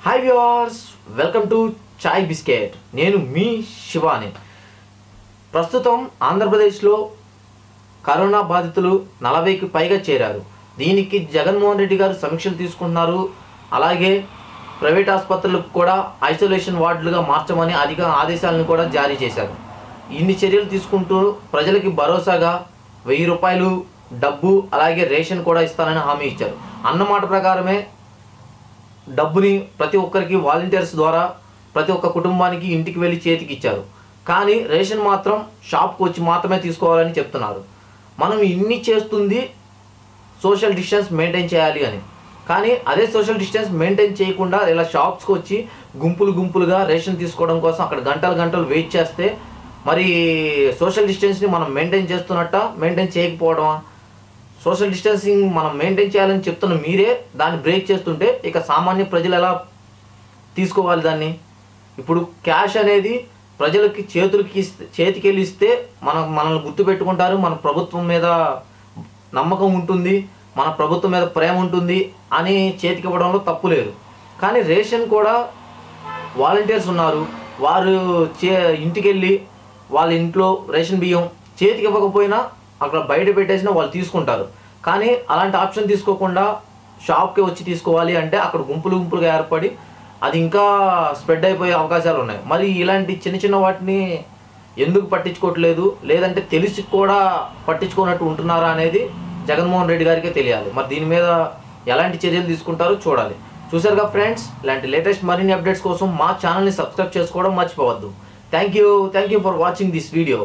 Hi viewers, welcome to chai biscuit. నేను మీ శివాని. ప్రస్తుతం ఆంధ్రప్రదేశ్లో కరోనా బాధితులు 40కి పైగా చేరారు. దీనికి జగన్మోహన్ రెడ్డి గారు సమీక్షలు తీసుకుంటున్నారు. అలాగే ప్రైవేట్ ఆసుపత్రులకు కూడా ఐసోలేషన్ వార్డులుగా మార్చమని ఆదేశాలను కూడా జారీ చేశారు. ఇన్ని చర్యలు తీసుకుంటూ ప్రజలకి భరోసాగా 1000 రూపాయలు డబ్బు అలాగే రేషన్ కూడా ఇస్తానని హామీ ఇచ్చారు. అన్నమాట ప్రకారమే డబ్బుని ప్రతి ఒక్కరికి వాలంటీర్స్ ద్వారా ప్రతి ఒక్క కుటుంబానికి ఇంటికి వెళ్ళి చేతికి ఇచ్చారు. కానీ రేషన్ మాత్రం షాప్కి వచ్చి మాత్రమే తీసుకోవాలని చెప్తున్నారు. మనం ఇన్ని చేస్తుంది సోషల్ డిస్టెన్స్ మెయింటైన్ చేయాలి అని. కానీ అదే సోషల్ డిస్టెన్స్ మెయింటైన్ చేయకుండా ఇలా షాప్స్కి వచ్చి గుంపులుగా రేషన్ తీసుకోవడం కోసం అక్కడ గంటలు వెయిట్ చేస్తే మరి సోషల్ డిస్టెన్స్ని మనం మెయింటైన్ చేస్తున్నట్ట, మెయింటైన్ చేయకపోవడమా? సోషల్ డిస్టెన్సింగ్ మనం మెయింటైన్ చేయాలని చెప్తున్న మీరే దాన్ని బ్రేక్ చేస్తుంటే ఇక సామాన్య ప్రజలు ఎలా తీసుకోవాలి దాన్ని? ఇప్పుడు క్యాష్ అనేది ప్రజలకి చేతికి వెళ్ళి ఇస్తే మనల్ని గుర్తుపెట్టుకుంటారు, మన ప్రభుత్వం మీద నమ్మకం ఉంటుంది, మన ప్రభుత్వం మీద ప్రేమ ఉంటుంది అని చేతికి ఇవ్వడంలో తప్పు లేదు. కానీ రేషన్ కూడా వాలంటీర్స్ ఉన్నారు, వారు ఇంటికి వెళ్ళి వాళ్ళ ఇంట్లో రేషన్ బియ్యం చేతికి ఇవ్వకపోయినా అక్కడ బయట పెట్టేసినా వాళ్ళు తీసుకుంటారు. కానీ అలాంటి ఆప్షన్ తీసుకోకుండా షాప్కి వచ్చి తీసుకోవాలి అంటే అక్కడ గుంపులుగా ఏర్పడి అది ఇంకా స్ప్రెడ్ అయిపోయే అవకాశాలు ఉన్నాయి. మరి ఇలాంటి చిన్న వాటిని ఎందుకు పట్టించుకోవట్లేదు, లేదంటే తెలిసి కూడా పట్టించుకున్నట్టు ఉంటున్నారా అనేది జగన్మోహన్ రెడ్డి గారికే తెలియాలి. మరి దీని మీద ఎలాంటి చర్యలు తీసుకుంటారో చూడాలి. చూసారుగా ఫ్రెండ్స్, ఇలాంటి లేటెస్ట్ మరిన్ని అప్డేట్స్ కోసం మా ఛానల్ని సబ్స్క్రైబ్ చేసుకోవడం మర్చిపోవద్దు. Thank you for watching this video.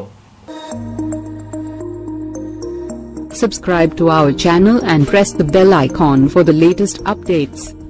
Subscribe to our channel and press the bell icon for the latest updates.